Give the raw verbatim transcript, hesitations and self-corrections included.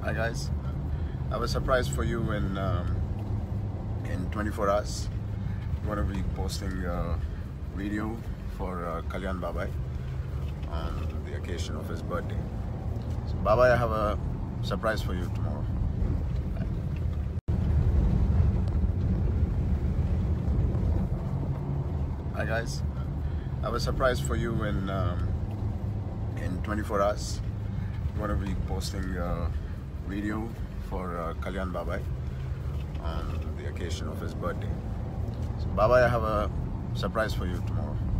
Hi guys, I have a surprise for you in um, in twenty-four hours. We're going to be posting a video for uh, Kalyan Babai on the occasion of his birthday. So Babai, I have a surprise for you tomorrow. Hi guys, I have a surprise for you in um, in twenty-four hours. We're going to be posting a video for uh, Kalyan Babai on the occasion of his birthday. So Babai, I have a surprise for you tomorrow.